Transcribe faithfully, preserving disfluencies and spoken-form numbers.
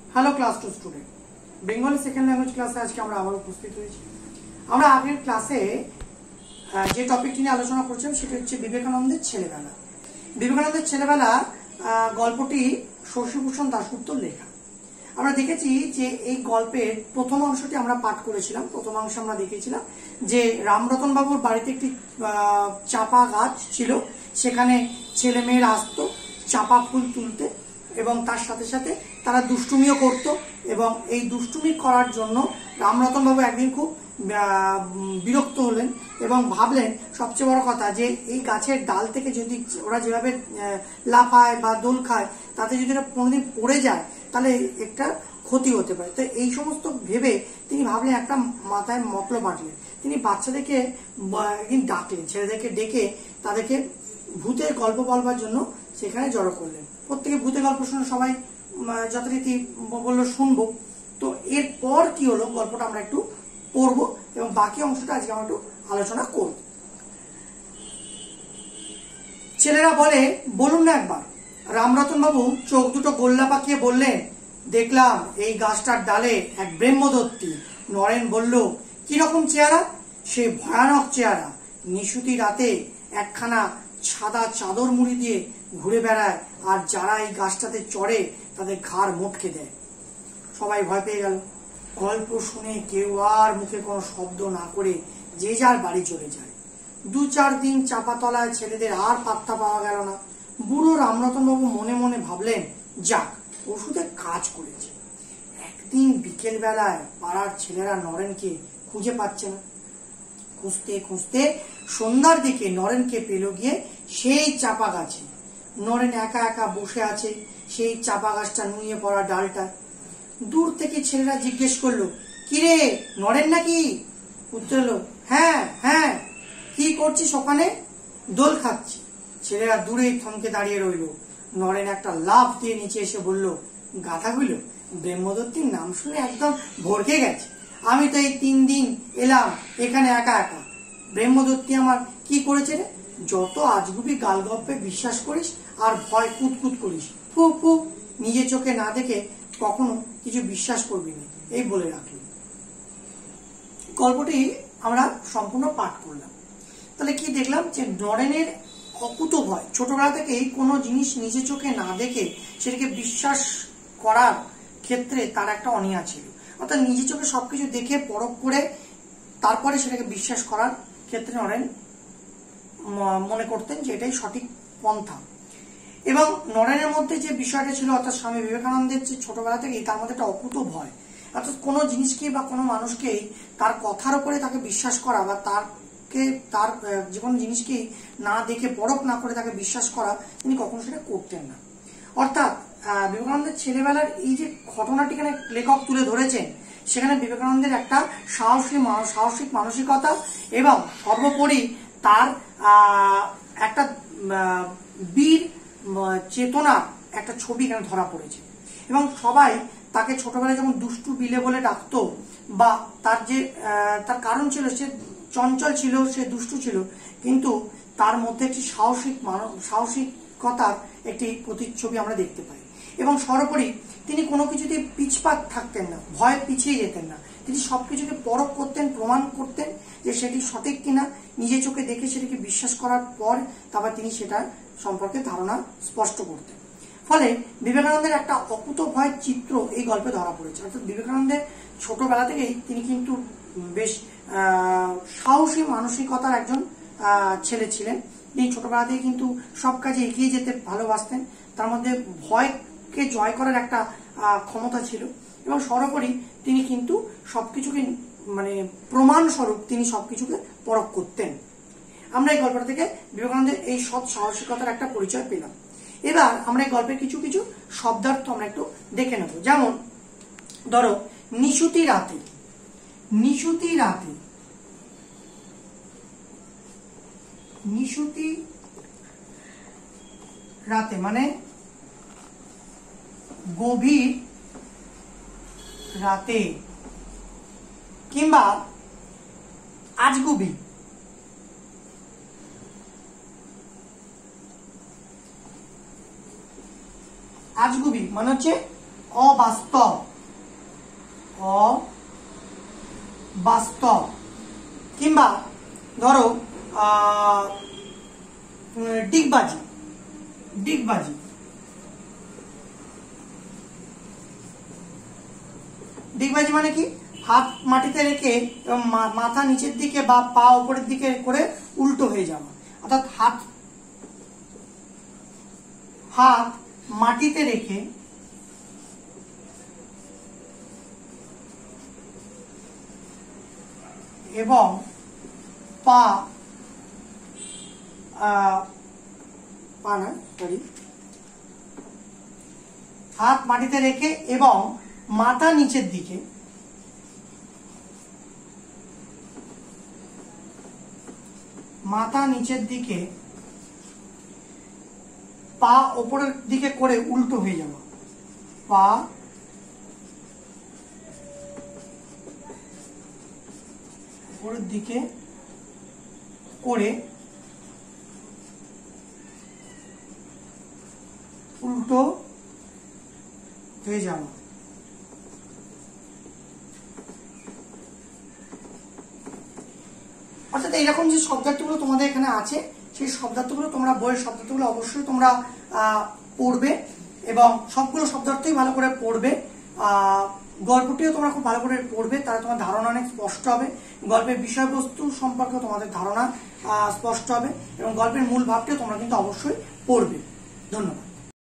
Hello class two student, Bengali second language ক্লাসে আজকে আমরা আবার উপস্থিত হয়েছি। আমরা আগের ক্লাসে যে টপিকটি নিয়ে আলোচনা করছিলাম সেটা হচ্ছে বিবেকানন্দের ছেলেবেলা। বিবেকানন্দের ছেলেবেলা গল্পটি শশীভূষণ দাশগুপ্তর লেখা। আমরা দেখেছি যে এই গল্পের প্রথম অংশটি আমরা পাঠ করেছিলাম। প্রথম অংশে আমরা দেখেছিলাম যে রামরতন বাবুর বাড়িতে একটি চাপা গাছ ছিল, সেখানে ছেলে মেয়েরা আসতো চাপা ফুল তুলতে এবং তার সাথে সাথে তারা দুষ্টুমিও করত। এবং এই দুষ্টুমি করার জন্য রামরতন বাবু একদিন খুব বিরক্ত হলেন এবং ভাবলেন সবচেয়ে বড় কথা যে এই গাছের ডাল থেকে যদি ওরা যেভাবে লাফায় বা দোল খায় তাতে যদি ওরা কোনোদিন পড়ে যায় তাহলে একটা ক্ষতি হতে পারে। তো এই সমস্ত ভেবে তিনি ভাবলেন, একটা মাথায় মতলব বাঁটলেন। তিনি বাচ্চাদেরকে একদিন ডাকলেন, ছেলেদেরকে ডেকে তাদেরকে ভূতের গল্প বলবার জন্য সেখানে জড়ো করলেন। প্রত্যেকে ভূতের গল্প শুনে সবাই যথারীতি বললো শুনবো। তো এরপর কি হলো গল্পটা আমরা একটু পড়বো এবং বাকি অংশটা আজকে আমরা একটু আলোচনা করব। ছেলেরা বলে, বলুন না একবার। রামরতন বাবু চোখ দুটো গোল্লা পাকিয়ে বললেন, দেখলাম এই গাছটার ডালে এক ব্রহ্মদত্তী। নরেন বলল, কিরকম চেহারা? সে ভয়ানক চেহারা। নিশুতি রাতে একখানা সাদা চাদর মুড়ি দিয়ে ঘুরে বেড়ায়, আর যারা এই গাছটাতে চড়ে তাদের ঘাড় মোটকে দেয়। সবাই ভয় পেয়ে গেল। গল্প শুনে কেউ আর মুখে কোনো শব্দ না করে যে যার বাড়ি চলে যায়। দু চার দিন চাপাতলায় ছেলেদের আর পাত্তা পাওয়া গেল না। বুড়ো রামরতন বাবু মনে মনে ভাবলেন, যাক ওষুধে কাজ করেছে। একদিন বিকেল বেলায় পাড়ার ছেলেরা নরেনকে খুঁজে পাচ্ছে না। খুঁজতে খুঁজতে সন্ধ্যার দিকে নরেনকে পেল গিয়ে সেই চাপা গাছে। নরেন একা একা বসে আছে সেই চাপা গাছটা নুয়ে পড়া ডালটা। দূর থেকে ছেলেরা জিজ্ঞেস করলো, কিরে নরেন নাকি? উত্তর হলো, হ্যাঁ হ্যাঁ। কি করছিস ওখানে? দোল খাচ্ছি। ছেলেরা দূরেই থমকে দাঁড়িয়ে রইল। নরেন একটা লাফ দিয়ে নিচে এসে বলল, গাধাগুলো, ব্রহ্মদত্তীর নাম শুনে একদম ভরকে গেছে। আমি তো এই তিন দিন এলাম এখানে একা একা। ব্রহ্মদত্তী আমার কি করেছে রে? যত আজগুবি গালগপ্পে বিশ্বাস করিস আর ভয় কুতকুত করিস। ফু ফু, নিজের চোখে না দেখে কখনো কিছু বিশ্বাস করবি না, এই বলে রাখল। গল্পটি আমরা সম্পূর্ণ পাঠ করলাম। তাহলে কি দেখলাম যে নরেনের অকুত ভয়, ছোটবেলা থেকেই কোনো জিনিস নিজের চোখে না দেখে সেটাকে বিশ্বাস করার ক্ষেত্রে তার একটা অনীহা ছিল। অর্থাৎ নিজের চোখে সবকিছু দেখে পরখ করে তারপরে সেটাকে বিশ্বাস করার ক্ষেত্রে নরেন মনে করতেন যে এটাই সঠিক পন্থা। এবং নরেনের মধ্যে যে বিষয়টা ছিল, অর্থাৎ স্বামী বিবেকানন্দের যে ছোটবেলা থেকেই তার মধ্যে একটা অকুত ভয়, অর্থাৎ কোনো জিনিসকে বা কোনো মানুষকেই তার কথার উপরে তাকে বিশ্বাস করা বা তারকে তার যে কোনো জিনিসকেই না দেখে পরখ না করে তাকে বিশ্বাস করা, তিনি কখনো সেটা করতেন না। অর্থাৎ বিবেকানন্দের ছেলেবেলার এই যে ঘটনাটি এখানে লেখক তুলে ধরেছেন, সেখানে বিবেকানন্দের একটা সাহসী সাহসিক মানসিকতা এবং সর্বোপরি তার একটা বীর চেতনার একটা ছবি এখানে ধরা পড়েছে। এবং সবাই তাকে ছোটবেলায় যেমন দুষ্টু বিলে বলে ডাকতো, বা তার যে তার কারণ ছিল সে চঞ্চল ছিল, সে দুষ্টু ছিল, কিন্তু তার মধ্যে একটি সাহসিক সাহসিকতার একটি প্রতিচ্ছবি আমরা দেখতে পাই। এবং সর্বোপরি তিনি কোনো কিছুতে পিছপাত থাকতেন না, ভয় পিছিয়ে যেতেন না। তিনি সবকিছুকে পরখ করতেন, প্রমাণ করতেন যে সেটি সঠিক কিনা। নিজের চোখে দেখে সেটাকে বিশ্বাস করার পর তারপর তিনি সেটার সম্পর্কে ধারণা স্পষ্ট করতেন। ফলে বিবেকানন্দের একটা অকুত ভয় চিত্র এই গল্পে ধরা পড়েছে। অর্থাৎ বিবেকানন্দের ছোটবেলা থেকেই তিনি কিন্তু বেশ সাহসী মানসিকতার একজন ছেলে ছিলেন। তিনি ছোটবেলা থেকে কিন্তু সব কাজে এগিয়ে যেতে ভালোবাসতেন। তার মধ্যে ভয়কে জয় করার একটা ক্ষমতা ছিল এবং সর্বোপরি তিনি কিন্তু সবকিছুকে মানে প্রমাণ স্বরূপ তিনি সবকিছুকে পরখ করতেন। আমরা এই গল্পটা থেকে বিবেকানন্দের এই সৎ সাহসিকতার একটা পরিচয় পেলাম। এবার আমরা এই গল্পের কিছু কিছু শব্দার্থ আমরা একটু দেখে নেব। যেমন ধরো, নিশুতি রাতে। নিশুতি রাতে, নিশুতি রাতে মানে গভীর রাতে, কিংবা আজগুবি। আজগুবি মানে হচ্ছে অবাস্তব, অবাস্তব। কিংবা ধরো আহ ডিগবাজি, ডিগবাজি, ডিগবাজি মানে কি? হাত মাটিতে রেখে এবং মাথা নিচের দিকে বা পা উপরের দিকে করে উল্টো হয়ে যাওয়া, অর্থাৎ হাত হাত মাটিতে রেখে এবং পা পা না সরি হাত মাটিতে রেখে এবং মাথা নিচের দিকে মাথা নিচের দিকে পা ওপরের দিকে করে উল্টো হয়ে যাওয়া, পা উপরের দিকে করে উল্টো হয়ে যাওয়া। অর্থাৎ এইরকম যে শব্দার্থগুলো তোমাদের এখানে আছে সেই শব্দার্থগুলো তোমরা বইয়ের শব্দার্থগুলো অবশ্যই তোমরা পড়বে এবং সবগুলো শব্দার্থই ভালো করে পড়বে। গল্পটিও তোমরা খুব ভালো করে পড়বে, তাহলে তোমার ধারণা অনেক স্পষ্ট হবে। গল্পের বিষয়বস্তু সম্পর্কে তোমাদের ধারণা স্পষ্ট হবে এবং গল্পের মূল ভাবটিও তোমরা কিন্তু অবশ্যই পড়বে। ধন্যবাদ।